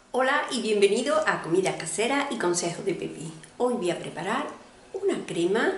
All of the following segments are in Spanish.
Hola y bienvenido a Comida Casera y Consejos de Pepi. Hoy voy a preparar una crema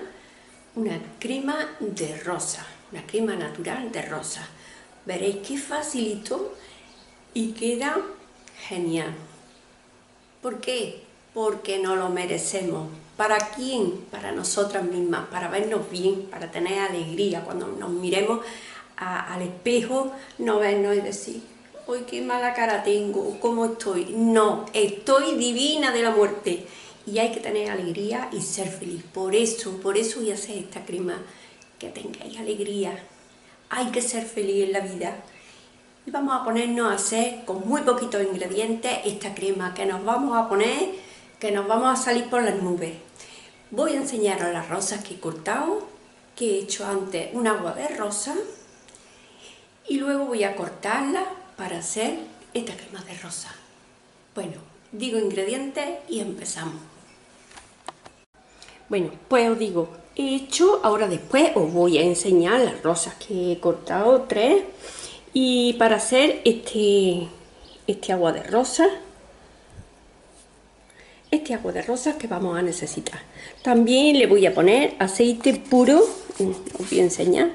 de rosa, una crema natural de rosa. Veréis qué facilito y queda genial. ¿Por qué? Porque nos lo merecemos. ¿Para quién? Para nosotras mismas, para vernos bien, para tener alegría. Cuando nos miremos al espejo, no vernos y decir: ¡ay, qué mala cara tengo! ¿Cómo estoy? No, estoy divina de la muerte. Y hay que tener alegría y ser feliz. Por eso voy a hacer esta crema, que tengáis alegría. Hay que ser feliz en la vida. Y vamos a ponernos a hacer con muy poquitos ingredientes esta crema que nos vamos a poner, que nos vamos a salir por las nubes. Voy a enseñaros las rosas que he cortado, que he hecho antes un agua de rosa, y luego voy a cortarlas para hacer esta crema de rosa. Bueno, digo ingredientes y empezamos. Bueno, pues os digo, he hecho, ahora después os voy a enseñar las rosas que he cortado, 3. Y para hacer este agua de rosas, que vamos a necesitar. También le voy a poner aceite puro, os voy a enseñar,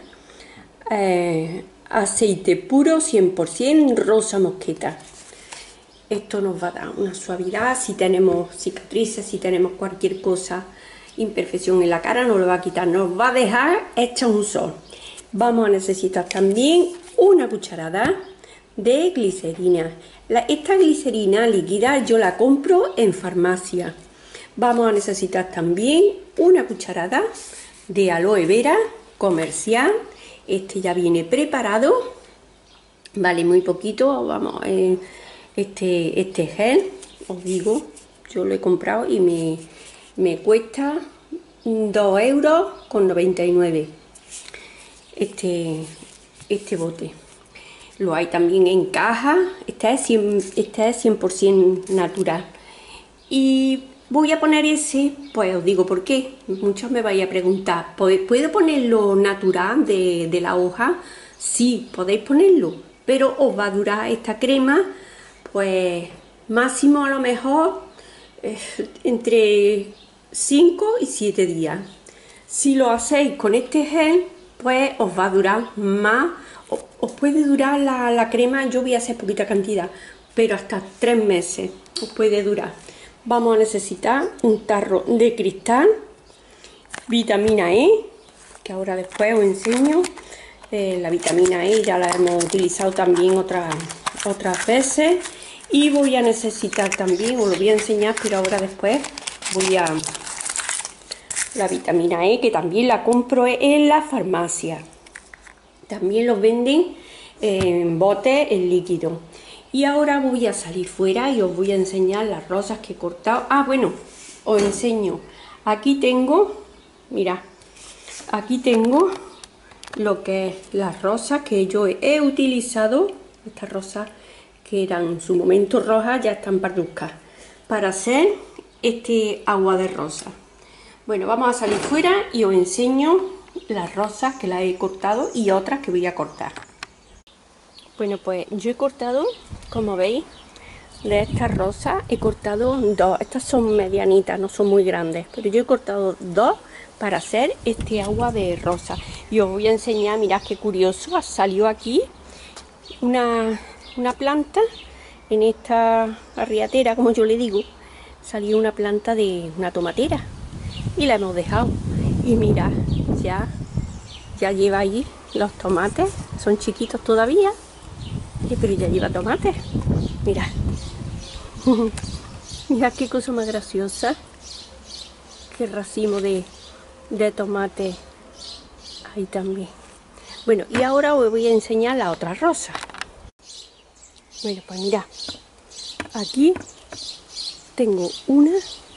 aceite puro 100% rosa mosqueta. Esto nos va a dar una suavidad. Si tenemos cicatrices, si tenemos cualquier cosa, imperfección en la cara, nos lo va a quitar, nos va a dejar hecha un sol. Vamos a necesitar también una cucharada de glicerina. Esta glicerina líquida yo la compro en farmacia. Vamos a necesitar también una cucharada de aloe vera comercial. Este ya viene preparado, vale muy poquito. Vamos, este gel, os digo, yo lo he comprado y me cuesta 2,99 € este bote. Lo hay también en caja. Este es 100% natural. Y voy a poner ese, pues os digo por qué. Muchos me vais a preguntar: ¿puedo ponerlo natural de la hoja? Sí, podéis ponerlo, pero os va a durar esta crema, pues máximo a lo mejor entre 5 y 7 días. Si lo hacéis con este gel, pues os va a durar más. Os puede durar la crema, yo voy a hacer poquita cantidad, pero hasta 3 meses os puede durar. Vamos a necesitar un tarro de cristal, vitamina E, que ahora después os enseño. La vitamina E ya la hemos utilizado también otras veces. Y voy a necesitar también, os lo voy a enseñar, pero ahora después la vitamina E, que también la compro en la farmacia. También los venden en botes, en líquido. Y ahora voy a salir fuera y os voy a enseñar las rosas que he cortado. Ah, bueno, os enseño. Aquí tengo, mirad, aquí tengo lo que es las rosas que yo he utilizado. Estas rosas que eran en su momento rojas, ya están parduzcas, para hacer este agua de rosa. Bueno, vamos a salir fuera y os enseño las rosas que las he cortado y otras que voy a cortar. Bueno, pues yo he cortado, como veis, de estas rosas he cortado 2. Estas son medianitas, no son muy grandes, pero yo he cortado 2 para hacer este agua de rosa. Y os voy a enseñar, mirad qué curioso, salió aquí una planta en esta arriatera, como yo le digo. Salió una planta de una tomatera y la hemos dejado. Y mirad, ya lleva ahí los tomates, son chiquitos todavía, pero ya lleva tomates. Mirad. Mirad qué cosa más graciosa, qué racimo de tomate ahí también. Bueno, y ahora os voy a enseñar la otra rosa. Bueno, pues mirad, aquí tengo una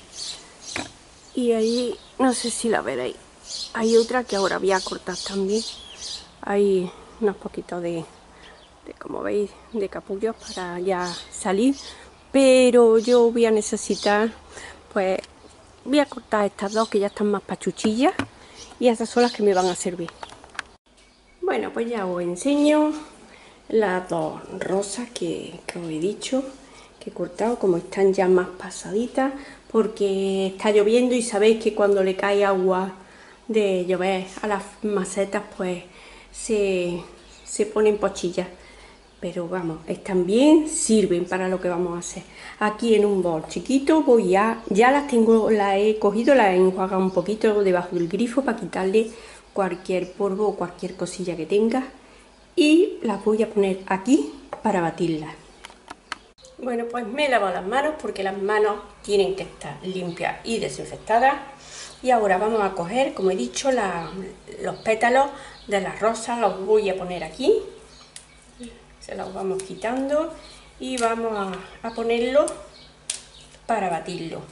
y ahí, no sé si la veréis, hay otra que ahora voy a cortar también. Hay unos poquitos de como veis, de capullos para ya salir, pero yo voy a necesitar, pues voy a cortar estas 2 que ya están más pachuchillas, y esas son las que me van a servir. Bueno, pues ya os enseño las 2 rosas que os he dicho que he cortado, como están ya más pasaditas, porque está lloviendo y sabéis que cuando le cae agua de llover a las macetas, pues se ponen pochillas. Pero vamos, están bien, sirven para lo que vamos a hacer. Aquí en un bol chiquito ya las tengo, las he cogido, las he enjuagado un poquito debajo del grifo para quitarle cualquier polvo o cualquier cosilla que tenga. Y las voy a poner aquí para batirlas. Bueno, pues me he lavado las manos porque las manos tienen que estar limpias y desinfectadas. Y ahora vamos a coger, como he dicho, los pétalos de las rosas, los voy a poner aquí. Se los vamos quitando y vamos a ponerlo para batirlo.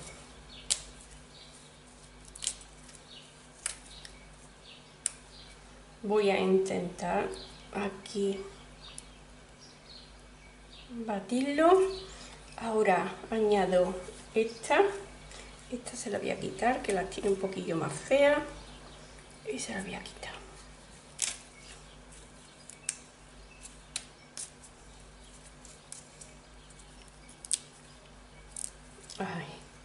Voy a intentar aquí batirlo. Ahora añado esta se la voy a quitar, que la tiene un poquillo más fea, y se la voy a quitar. Ahí.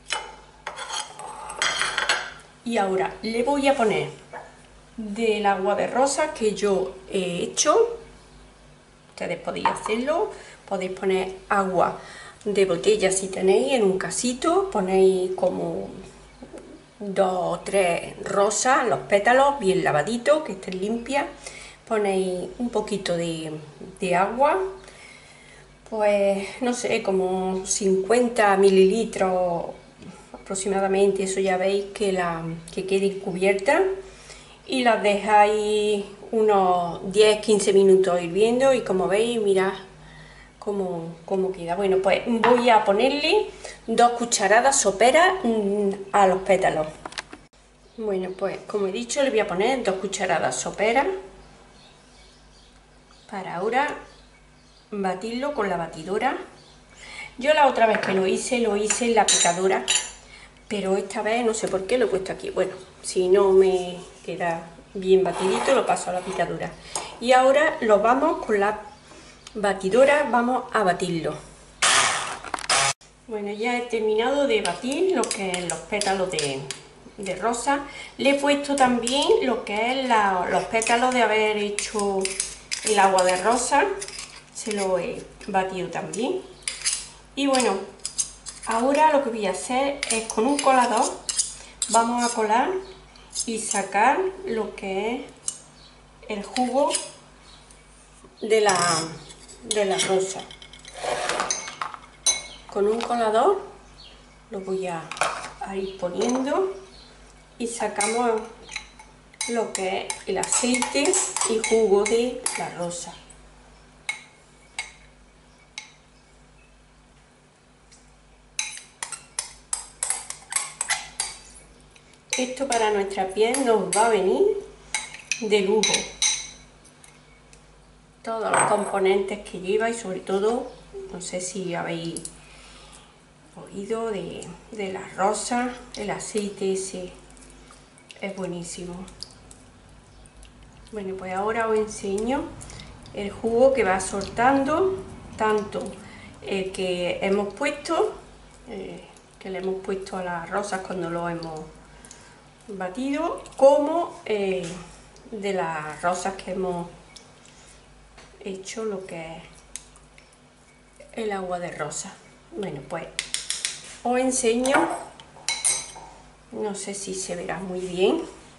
Y ahora le voy a poner del agua de rosas que yo he hecho. Ustedes podéis hacerlo, podéis poner agua de botella si tenéis en un casito, ponéis como 2 o 3 rosas, los pétalos bien lavaditos, que estén limpias, ponéis un poquito de agua, pues no sé, como 50 mililitros aproximadamente, eso ya veis que quede cubierta, y las dejáis unos 10-15 minutos hirviendo y como veis, mirad cómo queda. Bueno, pues voy a ponerle 2 cucharadas soperas a los pétalos. Bueno, pues como he dicho, le voy a poner 2 cucharadas soperas para ahora batirlo con la batidora. Yo la otra vez que lo hice en la picadora, pero esta vez no sé por qué lo he puesto aquí. Bueno, si no me queda bien batidito, lo paso a la picadora. Y ahora lo vamos con la batidora, vamos a batirlo. Bueno, ya he terminado de batir lo que es los pétalos de rosa. Le he puesto también lo que es los pétalos de haber hecho el agua de rosa. Se lo he batido también. Y bueno, ahora lo que voy a hacer es con un colador, vamos a colar y sacar lo que es el jugo de la rosa. Con un colador lo voy a ir poniendo y sacamos lo que es el aceite y jugo de la rosa. Esto para nuestra piel nos va a venir de lujo. Todos los componentes que lleva y sobre todo, no sé si habéis oído de las rosas, el aceite ese es buenísimo. Bueno, pues ahora os enseño el jugo que va soltando, tanto el que hemos puesto, que le hemos puesto a las rosas cuando lo hemos batido, como de las rosas que hemos hecho lo que es el agua de rosa. Bueno, pues os enseño, no sé si se verá muy bien,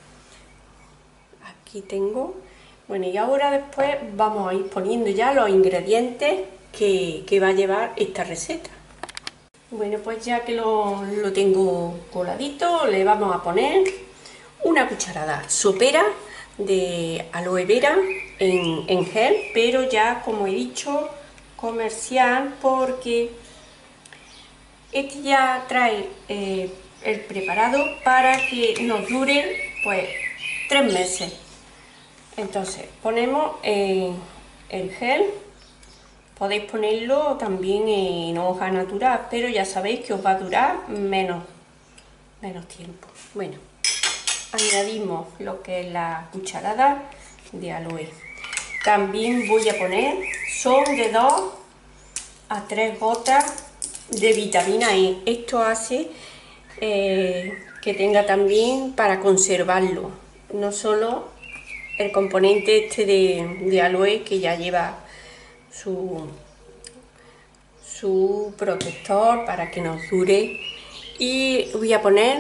aquí tengo. Bueno, y ahora después vamos a ir poniendo ya los ingredientes que va a llevar esta receta. Bueno, pues ya que lo tengo coladito, le vamos a poner una cucharada sopera de aloe vera en gel, pero ya, como he dicho, comercial, porque este ya trae el preparado para que nos dure pues 3 meses. Entonces ponemos el gel. Podéis ponerlo también en hoja natural, pero ya sabéis que os va a durar menos tiempo. Bueno, añadimos lo que es la cucharada de aloe. También voy a poner, son de 2 a 3 gotas de vitamina E. Esto hace que tenga también para conservarlo, no solo el componente este de aloe, que ya lleva su protector para que nos dure. Y voy a poner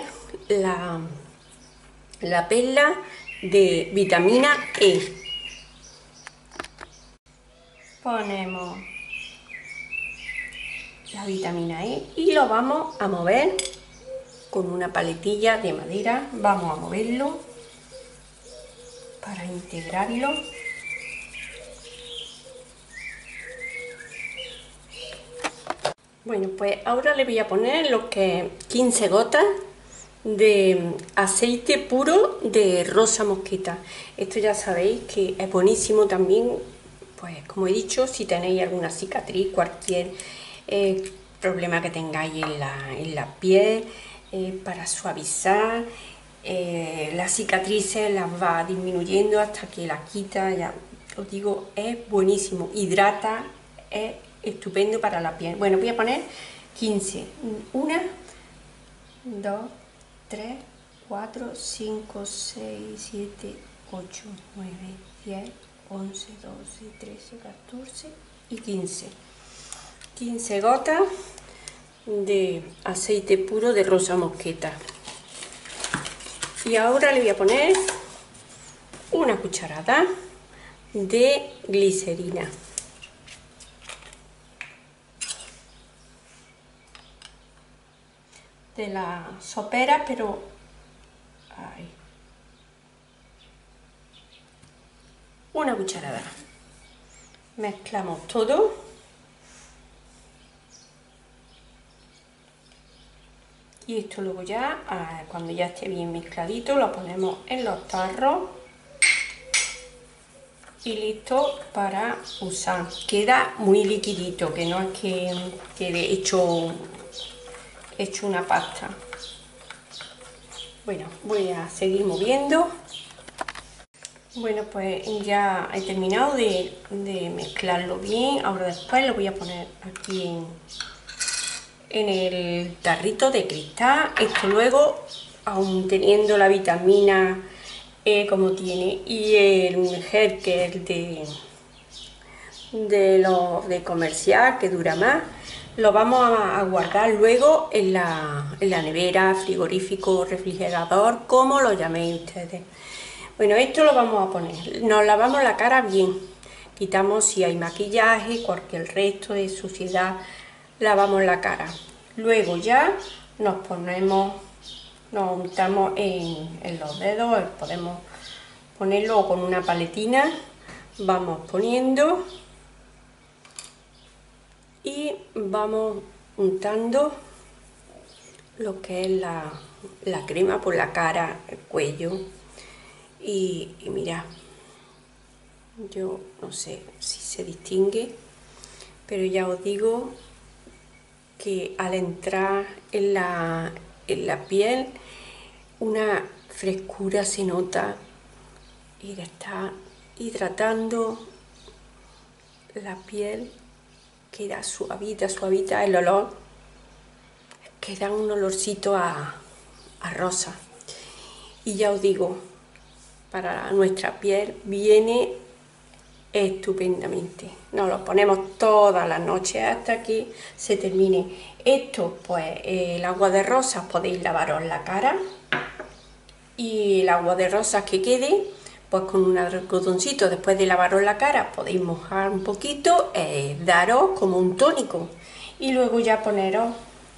la perla de vitamina E. Ponemos la vitamina E y lo vamos a mover con una paletilla de madera. Vamos a moverlo para integrarlo. Bueno, pues ahora le voy a poner lo que 15 gotas de aceite puro de rosa mosqueta. Esto ya sabéis que es buenísimo también, pues como he dicho, si tenéis alguna cicatriz, cualquier problema que tengáis en la piel, para suavizar las cicatrices, las va disminuyendo hasta que las quita. Ya os digo, es buenísimo, hidrata, es estupendo para la piel. Bueno, voy a poner 15, 1, 2, 3, 4, 5, 6, 7, 8, 9, 10, 11, 12, 13, 14 y 15. 15 gotas de aceite puro de rosa mosqueta. Y ahora le voy a poner una cucharada de glicerina. De la sopera, pero ahí. Una cucharada. Mezclamos todo. Y esto luego ya, cuando ya esté bien mezcladito, lo ponemos en los tarros y listo para usar. Queda muy liquidito, que no es que quede hecho una pasta. Bueno, voy a seguir moviendo. Bueno, pues ya he terminado de mezclarlo bien. Ahora después lo voy a poner aquí en el tarrito de cristal. Esto luego, aún teniendo la vitamina E como tiene y el gel, que es de comercial, que dura más, lo vamos a guardar luego en la nevera, frigorífico, refrigerador, como lo llaméis ustedes. Bueno, esto lo vamos a poner, nos lavamos la cara bien, quitamos si hay maquillaje, cualquier resto de suciedad, lavamos la cara. Luego ya nos untamos en los dedos, podemos ponerlo con una paletina, vamos poniendo y vamos untando lo que es la crema por la cara, el cuello. Y mirad, yo no sé si se distingue, pero ya os digo que al entrar en la piel, una frescura se nota y está hidratando la piel, queda suavita el olor, queda un olorcito a rosa. Y ya os digo, para nuestra piel viene estupendamente. Nos lo ponemos todas las noches hasta que se termine. Esto, pues el agua de rosas, podéis lavaros la cara y el agua de rosas que quede, pues con un algodoncito, después de lavaros la cara, podéis mojar un poquito, daros como un tónico y luego ya poneros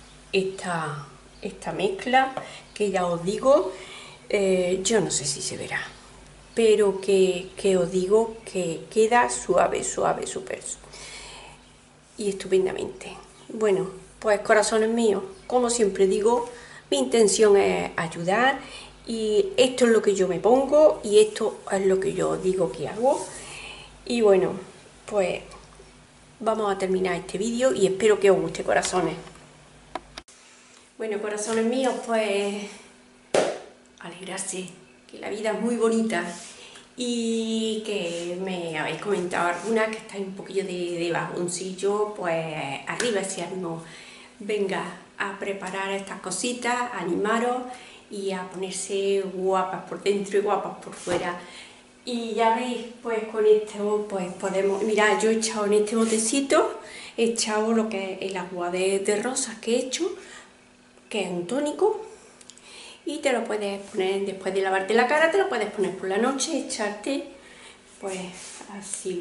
esta mezcla, que ya os digo, yo no sé si se verá, pero que os digo que queda suave, súper y estupendamente. Bueno, pues corazones míos, como siempre digo, mi intención es ayudar y esto es lo que yo me pongo y esto es lo que yo digo que hago. Y bueno, pues vamos a terminar este vídeo y espero que os guste, corazones. Bueno, corazones míos, pues alegrarse, que la vida es muy bonita y que me habéis comentado algunas que estáis un poquillo de bajoncillo, pues arriba ese ánimo, venga a preparar estas cositas, a animaros y a ponerse guapas por dentro y guapas por fuera. Y ya veis, pues con esto pues podemos, mirad, yo he echado en este botecito, he echado lo que es el agua de rosas que he hecho, que es un tónico, y te lo puedes poner después de lavarte la cara, te lo puedes poner por la noche, echarte, pues así,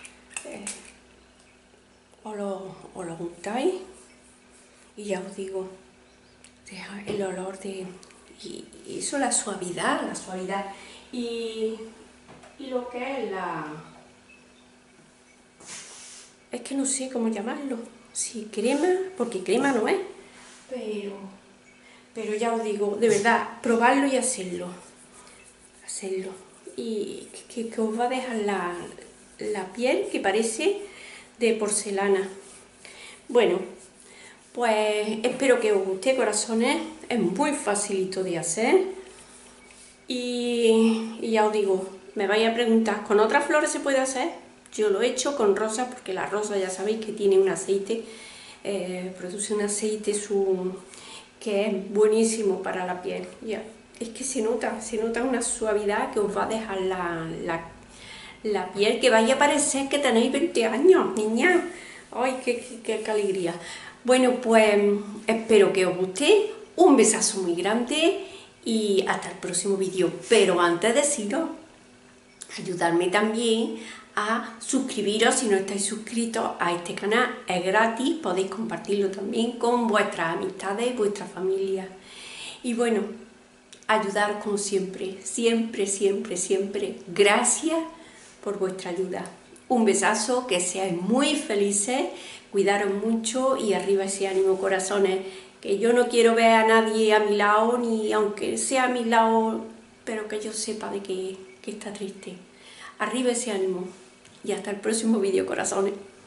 os lo juntáis, y ya os digo, deja el olor de, y eso, la suavidad, y lo que es es que no sé cómo llamarlo, si crema, porque crema no es, pero ya os digo, de verdad, probarlo y hacerlo, y que os va a dejar la piel que parece de porcelana. Bueno, pues espero que os guste, corazones, es muy facilito de hacer, y ya os digo, me vais a preguntar, ¿con otras flores se puede hacer? Yo lo he hecho con rosas, porque la rosa ya sabéis que tiene un aceite, produce un aceite que es buenísimo para la piel. Ya, es que se nota una suavidad que os va a dejar la piel, que vaya a parecer que tenéis 20 años, niña. ¡Ay, qué alegría! Bueno, pues espero que os guste, un besazo muy grande y hasta el próximo vídeo. Pero antes de deciros, ayudarme también a suscribiros si no estáis suscritos a este canal, es gratis, podéis compartirlo también con vuestras amistades y vuestra familia. Y bueno, ayudaros como siempre, siempre, gracias por vuestra ayuda. Un besazo, que seáis muy felices, cuidaros mucho y arriba ese ánimo, corazones, que yo no quiero ver a nadie a mi lado, ni aunque sea a mi lado, pero que yo sepa de que está triste. Arriba ese ánimo y hasta el próximo vídeo, corazones.